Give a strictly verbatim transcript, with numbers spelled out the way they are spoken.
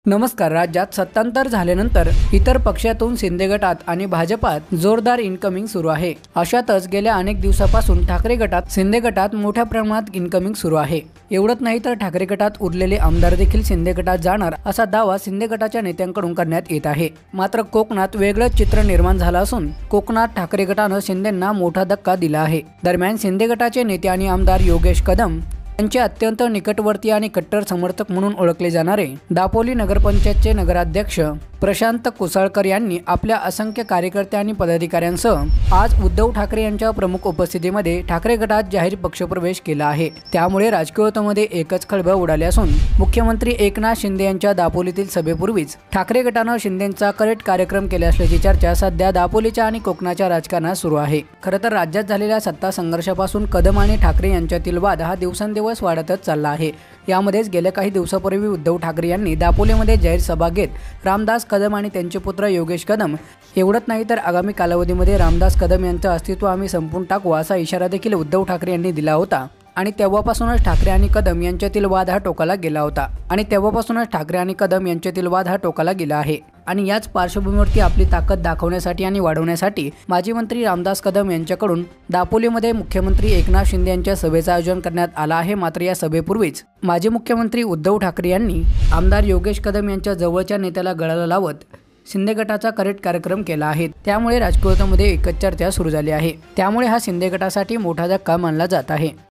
नमस्कार. राज्यात सत्तांतर झाल्यानंतर इतर पक्षातून शिंदे गटात आणि भाजपात जोरदार इनकमिंग सुरू आहे. अशातच गेल्या अनेक दिवसापासून ठाकरे गटात शिंदे गटात मोठ्या प्रमाणात इनकमिंग सुरू आहे. एवढंच नाही तर ठाकरे गटात उरलेले आमदार देखील शिंदे गटात जाणार असा दावा शिंदे गटाच्या नेत्यांकडून करण्यात येत आहे. मात्र कोकणात वेगळंच चित्र निर्माण झालं असून कोकणात ठाकरे गटानं शिंदेंना मोठा धक्का दिला आहे. दरम्यान शिंदे गटाचे नेते आणि आमदार योगेश कदम यांचे अत्यंत निकटवर्ती आणि कट्टर समर्थक म्हणून ओळखले जाणारे दापोली नगरपंचायतचे नगराध्यक्ष प्रशांत कुसाळकर यांनी आपल्या असंख्य कार्यकर्ते आणि पदाधिकाऱ्यांसह आज उद्धव ठाकरे यांच्या प्रमुख उपस्थितीमध्ये ठाकरे गटात जाहीर पक्षप्रवेश केला आहे. त्यामुळे राजकीयतेमध्ये एकच खळबळ उडाली असून मुख्यमंत्री एकनाथ शिंदे यांच्या दापोलीतील सभेपूर्वीच ठाकरे गटानं शिंदेंचा करेक्ट कार्यक्रम केला असल्याची चर्चा सध्या दापोलीच्या आणि कोकणाच्या राजकारणात सुरू आहे. खरं तर राज्यात झालेल्या सत्ता संघर्षापासून कदम आणि ठाकरे यांच्यातील वाद हा दिवसेंदिवस वाढतच चालला आहे. यामध्येच गेल्या काही दिवसापूर्वी उद्धव ठाकरे यांनी दापोलीमध्ये जाहीर सभा घेत रामदास कदम आणि त्यांचे पुत्र योगेश कदम एवढंच नाही तर आगामी कालावधीमध्ये रामदास कदम यांचं अस्तित्व आम्ही संपून टाकू असा इशारा देखील उद्धव ठाकरे यांनी दिला होता. आणि तेव्हापासूनच ठाकरे आणि कदम यांच्यातील वाद हा टोकाला गेला होता आणि तेव्हापासूनच ठाकरे आणि कदम यांच्यातील वाद हा टोकाला गेला आहे. आणि याच पार्श्वभूमीवरती आपली ताकद दाखवण्यासाठी आणि वाढवण्यासाठी माजी मंत्री रामदास कदम यांच्याकडून दापोलीमध्ये मुख्यमंत्री एकनाथ शिंदे यांच्या सभेचं आयोजन करण्यात आलं आहे. मात्र या सभेपूर्वीच माजी मुख्यमंत्री उद्धव ठाकरे यांनी आमदार योगेश कदम यांच्या जवळच्या नेत्याला गळाला लावत शिंदे गटाचा करेक्ट कार्यक्रम केला आहे. त्यामुळे राजकीयतेमध्ये एकच चर्चा सुरू झाली आहे. त्यामुळे हा शिंदे गटासाठी मोठा धक्का मानला जात आहे.